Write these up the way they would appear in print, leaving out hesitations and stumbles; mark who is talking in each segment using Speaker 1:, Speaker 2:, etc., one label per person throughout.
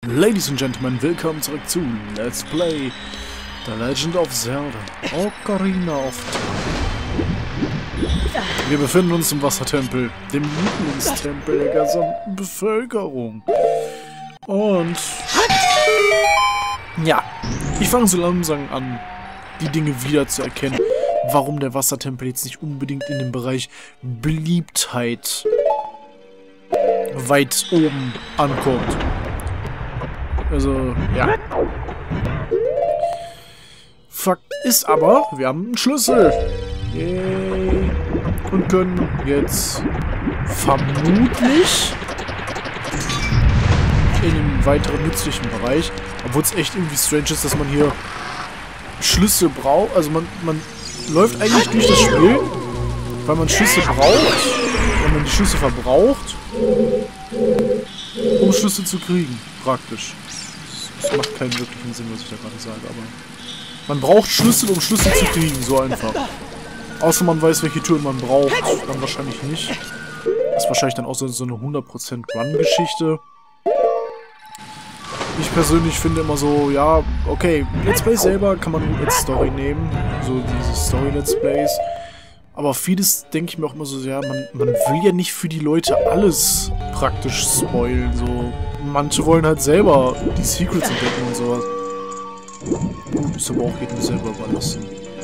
Speaker 1: Ladies and Gentlemen, willkommen zurück zu Let's Play The Legend of Zelda Ocarina of Time. Wir befinden uns im Wassertempel, dem Lieblingstempel der gesamten Bevölkerung. Und ja, ich fange so langsam an, die Dinge wieder zu erkennen, warum der Wassertempel jetzt nicht unbedingt in dem Bereich Beliebtheit weit oben ankommt. Also, ja. Fakt ist aber, wir haben einen Schlüssel. Yay. Und können jetzt vermutlich in einen weiteren nützlichen Bereich, obwohl es echt irgendwie strange ist, dass man hier Schlüssel braucht. Also man läuft eigentlich durch das Spiel, weil man Schlüssel braucht, wenn man die Schlüssel verbraucht, um Schlüssel zu kriegen, praktisch. Das macht keinen wirklichen Sinn, was ich da gerade sage, aber man braucht Schlüssel, um Schlüssel zu kriegen, so einfach. Außer man weiß, welche Türen man braucht, dann wahrscheinlich nicht. Das ist wahrscheinlich dann auch so eine 100% Run-Geschichte. Ich persönlich finde immer so, ja, okay, Let's Play selber kann man gut als Story nehmen, so diese Story-Let's Plays. Aber vieles denke ich mir auch immer so, ja, man will ja nicht für die Leute alles praktisch spoilen, so. Manche wollen halt selber die Secrets entdecken und sowas. Gut, ist aber auch jedem selber überlassen.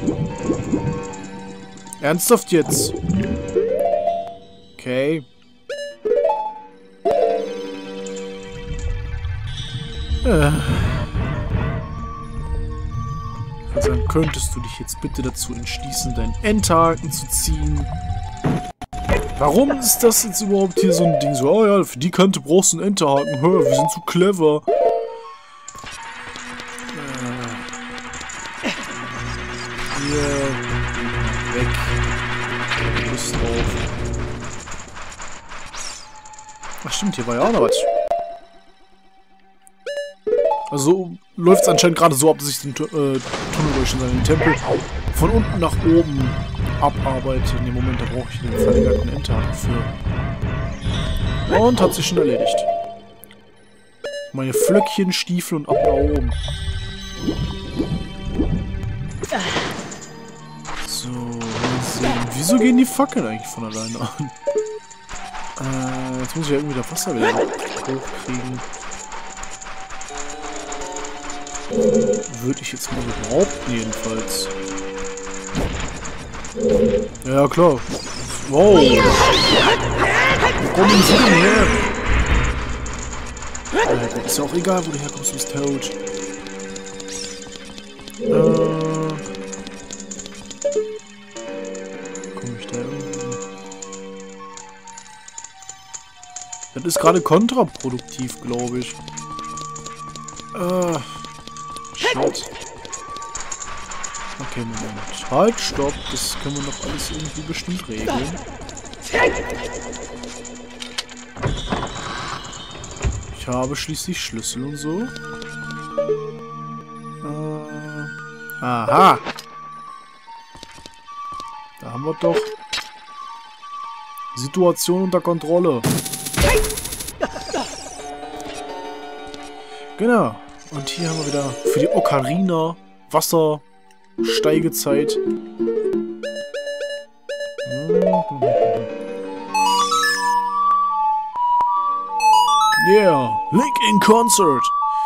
Speaker 1: Ernsthaft jetzt? Okay. Ich würde sagen, könntest du dich jetzt bitte dazu entschließen, deinen Endhaken zu ziehen? Warum ist das jetzt überhaupt hier so ein Ding? So, oh ja, für die Kante brauchst du einen Enterhaken. Hör, wir sind zu clever. Hier. Weg. Lust drauf. Ach stimmt, hier war ja auch noch was. Also läuft es anscheinend gerade so ab, dass ich den Tunnel durch den Tempel von unten nach oben abarbeite. In dem Moment, da brauche ich den verlängerten Endhaken für. Und hat sich schon erledigt. Meine Flöckchen, Stiefel und ab nach oben. So, mal sehen. Wieso gehen die Fackeln eigentlich von alleine an? Jetzt muss ich ja irgendwie das Wasser wieder hochkriegen. Würde ich jetzt mal behaupten, jedenfalls. Ja, klar. Wow. Wo kommen Sie denn her? Ist ja auch egal, wo du herkommst, du bist tot. Komm ich da irgendwie? Das ist gerade kontraproduktiv, glaube ich. Shit. Okay, Moment. Halt, stopp. Das können wir noch alles irgendwie bestimmt regeln. Ich habe schließlich Schlüssel und so. Aha! Da haben wir doch Situation unter Kontrolle. Genau. Und hier haben wir wieder für die Ocarina Wassersteigezeit. Yeah, Link in Concert.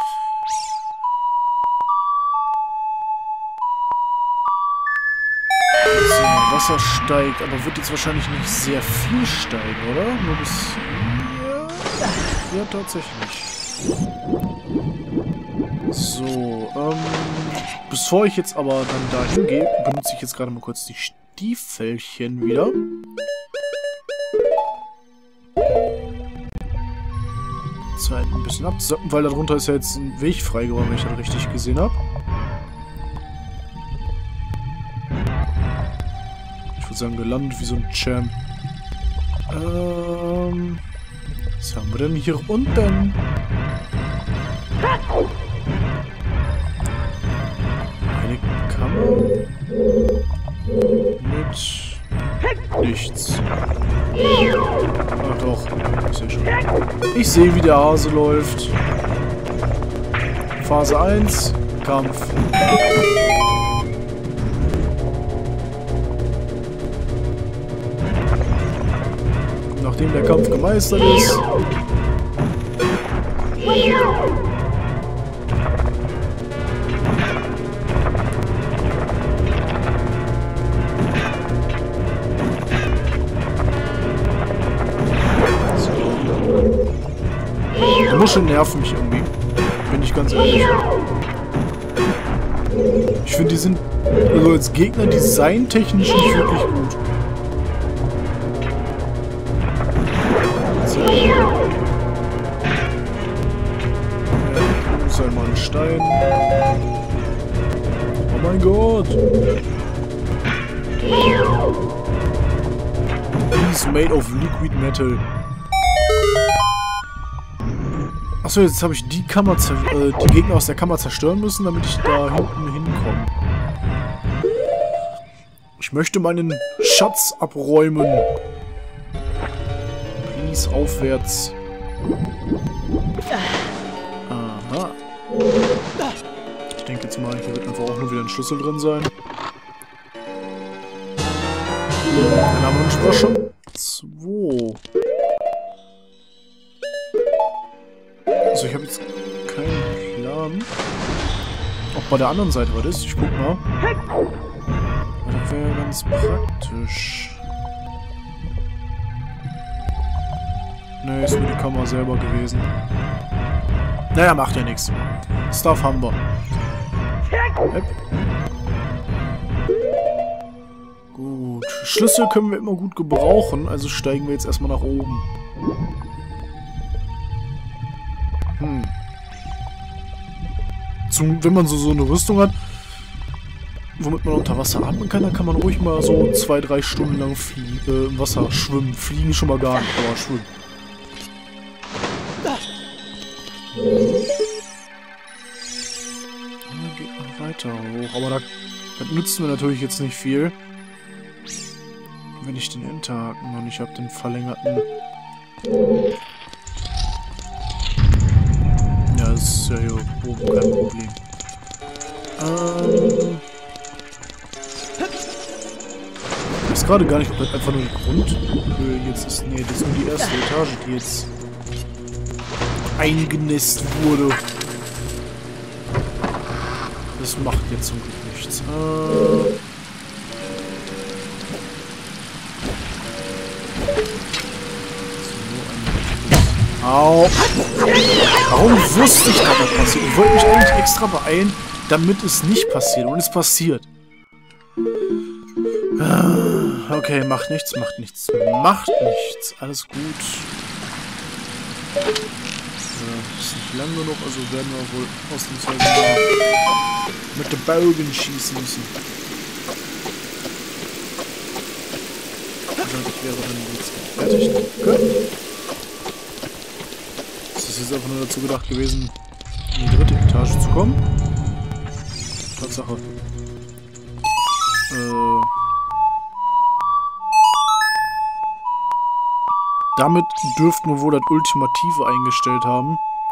Speaker 1: So, Wasser steigt, aber wird jetzt wahrscheinlich nicht sehr viel steigen, oder? Nur bis... Ja, tatsächlich. So, bevor ich jetzt aber dann dahin gehe, benutze ich jetzt gerade mal kurz die Stiefelchen wieder. Zeit ein bisschen absacken, weil darunter ist ja jetzt ein Weg frei geworden, wenn ich das richtig gesehen habe. Ich würde sagen, gelandet wie so ein Champ. Was haben wir denn hier unten? Eine Kammer mit nichts. Ach doch, ich sehe schon. Ich sehe, wie der Hase läuft. Phase 1, Kampf. Nachdem der Kampf gemeistert ist, die Muscheln nerven mich irgendwie. Bin ich ganz ehrlich. Ich finde, die sind also als Gegner designtechnisch nicht wirklich gut. So. Ja, muss einmal ein Stein. Oh mein Gott. He's made of liquid metal. Achso, jetzt habe ich die Kammer die Gegner aus der Kammer zerstören müssen, damit ich da hinten hinkomme. Ich möchte meinen Schatz abräumen. Please, aufwärts. Aha. Ich denke jetzt mal, hier wird einfach auch nur wieder ein Schlüssel drin sein. Dann haben wir uns doch schon 2. Also ich habe jetzt keinen Plan, ob bei der anderen Seite was ist. Ich guck mal. Das wäre ganz praktisch. Ne, ist nur die Kammer selber gewesen. Naja, macht ja nichts. Stuff haben wir. Gut. Schlüssel können wir immer gut gebrauchen, also steigen wir jetzt erstmal nach oben. Wenn man so eine Rüstung hat, womit man unter Wasser atmen kann, dann kann man ruhig mal so 2-3 Stunden lang im Wasser schwimmen. Fliegen schon mal gar nicht, aber schwimmen. Geht noch weiter hoch, aber das nützt mir natürlich jetzt nicht viel. Wenn ich den Enterhaken noch nicht habe, den verlängerten. Ja, das ist ja hier oben kein Problem. Ich weiß gerade gar nicht, ob das einfach nur die Grundhöhe jetzt ist. Nee, das ist nur die erste Etage, die jetzt eingenässt wurde. Das macht jetzt zum Glück nichts. Au! Warum wusste ich, dass das passiert? Ich wollte mich eigentlich extra beeilen, damit es nicht passiert. Und es passiert. Okay, macht nichts, macht nichts. Macht nichts. Alles gut. Ist nicht lang genug, also werden wir wohl ausnahmsweise mal mit den Bogen schießen müssen. Also ich wäre dann jetzt fertig. Danke. Das ist jetzt einfach nur dazu gedacht gewesen, in die 3. Etage zu kommen. Tatsache. Damit dürften wir wohl das Ultimative eingestellt haben.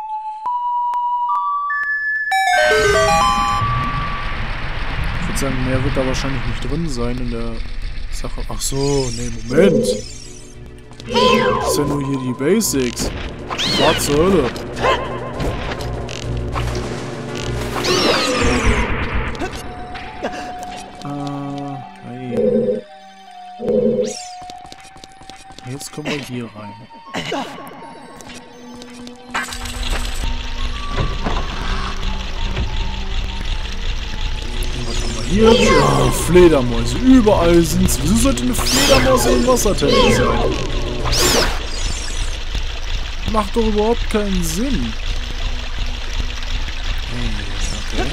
Speaker 1: Ich würde sagen, mehr wird da wahrscheinlich nicht drin sein in der Sache. Ach so, nee, Moment. Das ist ja nur hier die Basics. Was zur Hölle? Hey. Jetzt kommen wir hier rein. Was haben wir hier? Ja, Fledermäuse. Überall sind's. Wieso sollte eine Fledermaus im Wassertempel sein? Macht doch überhaupt keinen Sinn. Okay.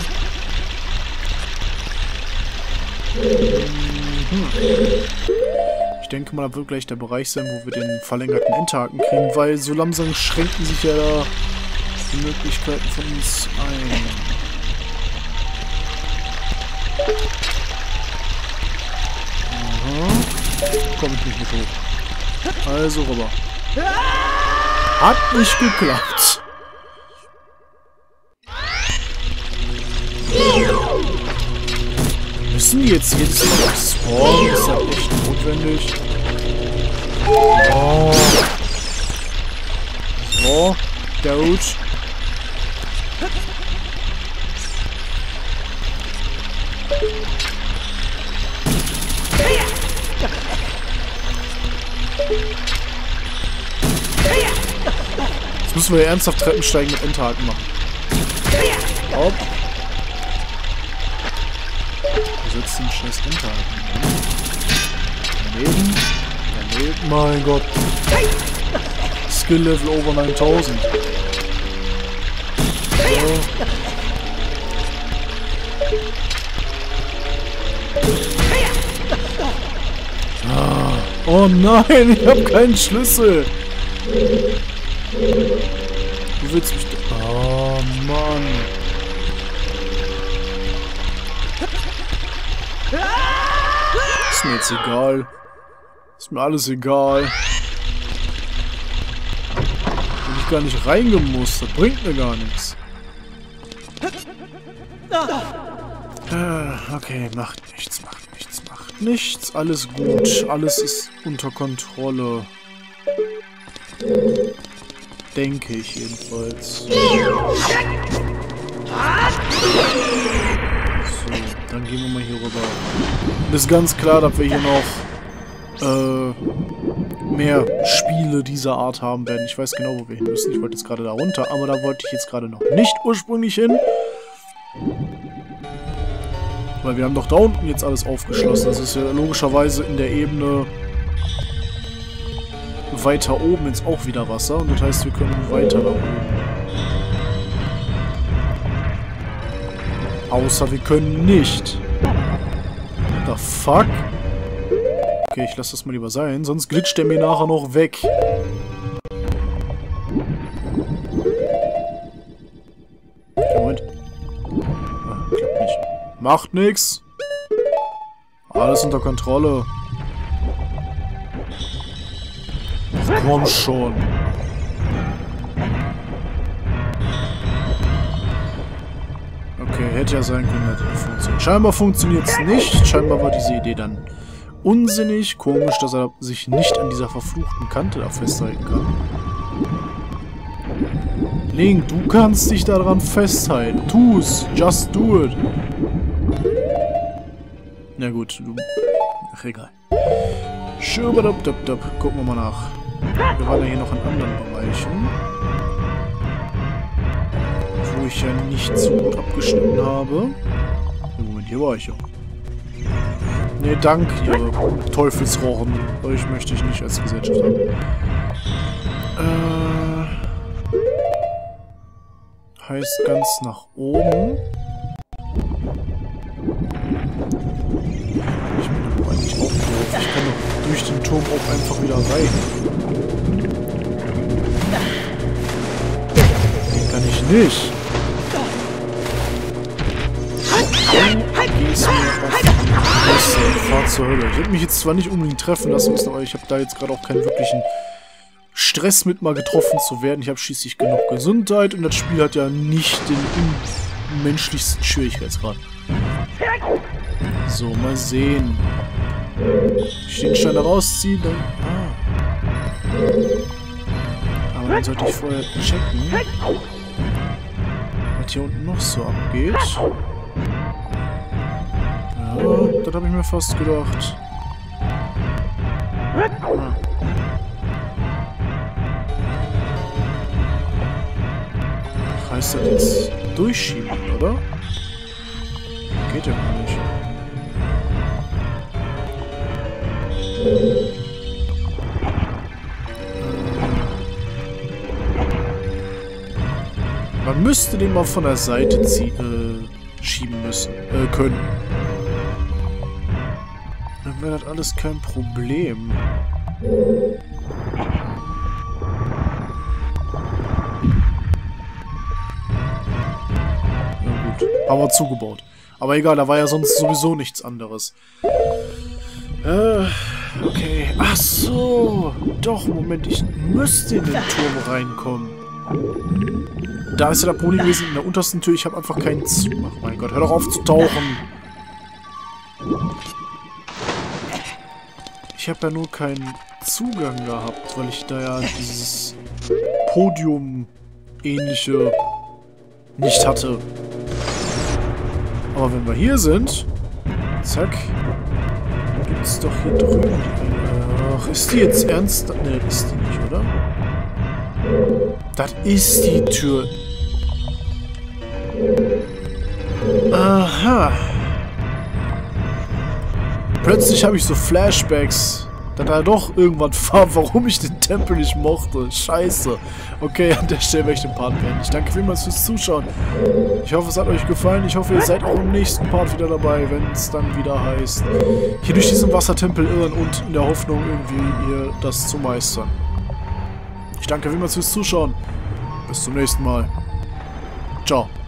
Speaker 1: Ich denke mal, da wird gleich der Bereich sein, wo wir den verlängerten Enterhaken kriegen, weil so langsam schränken sich ja da die Möglichkeiten von uns ein. Aha. Komme ich nicht mit hoch. Also rüber. Hat nicht geklappt. Müssen die jetzt jedes Mal spawnen? Ist ja echt notwendig. Oh. So, Doge. Jetzt müssen wir ernsthaft Treppensteigen mit Endhaken machen. Hopp. Wo setzt den scheiß Endhaken? Daneben. Daneben. Mein Gott. Skill Level over 9000. So. Ah. Oh nein, ich habe keinen Schlüssel. Du willst mich... Oh Mann. Ist mir jetzt egal. Ist mir alles egal. Bin ich gar nicht reingemusst. Das bringt mir gar nichts. Okay, macht nichts, macht nichts, macht nichts. Alles gut. Alles ist unter Kontrolle. Denke ich jedenfalls. So, dann gehen wir mal hier rüber. Ist ganz klar, dass wir hier noch mehr Spiele dieser Art haben werden. Ich weiß genau, wo wir hin müssen. Ich wollte jetzt gerade da runter, aber da wollte ich jetzt gerade noch nicht ursprünglich hin. Weil wir haben doch da unten jetzt alles aufgeschlossen. Das ist ja logischerweise in der Ebene weiter oben jetzt auch wieder Wasser. Und das heißt, wir können weiter nach oben. Außer wir können nicht. What the fuck? Okay, ich lasse das mal lieber sein. Sonst glitscht der mir nachher noch weg. Moment. Ah, klappt nicht. Macht nix. Alles unter Kontrolle. Ach, komm schon. Okay, hätte ja sein können, dass das funktioniert. Scheinbar funktioniert es nicht. Scheinbar war diese Idee dann unsinnig. Komisch, dass er sich nicht an dieser verfluchten Kante da festhalten kann. Link, du kannst dich daran festhalten. Tu's. Just do it. Na gut, du... Ach, egal. Schubadubdubdub. Gucken wir mal nach. Wir waren ja hier noch in anderen Bereichen. Wo ich ja nicht so gut abgeschnitten habe. Moment, hier war ich ja. Ne, danke, ihr Teufelsrochen. Euch möchte ich nicht als Gesellschaft haben. Heißt ganz nach oben. Ich bin doch eigentlich auch doof. Ich kann doch durch den Turm auch einfach wieder rein. Den kann ich nicht. Geh's mir auf Fahr zur Hölle. Ich hätte mich jetzt zwar nicht unbedingt treffen lassen müssen, aber ich habe da jetzt gerade auch keinen wirklichen Stress mit, mal getroffen zu werden. Ich habe schließlich genug Gesundheit und das Spiel hat ja nicht den unmenschlichsten Schwierigkeitsgrad. So, mal sehen. Ich den Stein da rausziehen, dann... Aber dann sollte ich vorher checken, was hier unten noch so abgeht. Ja, das habe ich mir fast gedacht. Heißt das jetzt durchschieben, oder? Geht ja gar nicht. Man müsste den mal von der Seite schieben müssen, können. Dann wäre das alles kein Problem. Haben wir zugebaut. Aber egal, da war ja sonst sowieso nichts anderes. Okay. Ach so. Doch, Moment, ich müsste in den Turm reinkommen. Da ist ja das Problem gewesen, in der untersten Tür, ich habe einfach keinen Zug. Ach mein Gott, hör doch auf zu tauchen. Ich habe ja nur keinen Zugang gehabt, weil ich da ja dieses Podium-ähnliche nicht hatte. Aber wenn wir hier sind, zack, gibt es doch hier drüben. Ach, ist die jetzt ernst? Ne, ist die nicht, oder? Das ist die Tür. Aha. Plötzlich habe ich so Flashbacks, dass da doch irgendwann war, warum ich den Tempel nicht mochte. Scheiße. Okay, an der Stelle werde ich den Part beenden. Ich danke vielmals fürs Zuschauen. Ich hoffe, es hat euch gefallen. Ich hoffe, ihr seid auch im nächsten Part wieder dabei, wenn es dann wieder heißt, hier durch diesen Wassertempel irren und in der Hoffnung, irgendwie hier das zu meistern. Ich danke vielmals fürs Zuschauen. Bis zum nächsten Mal. Ciao.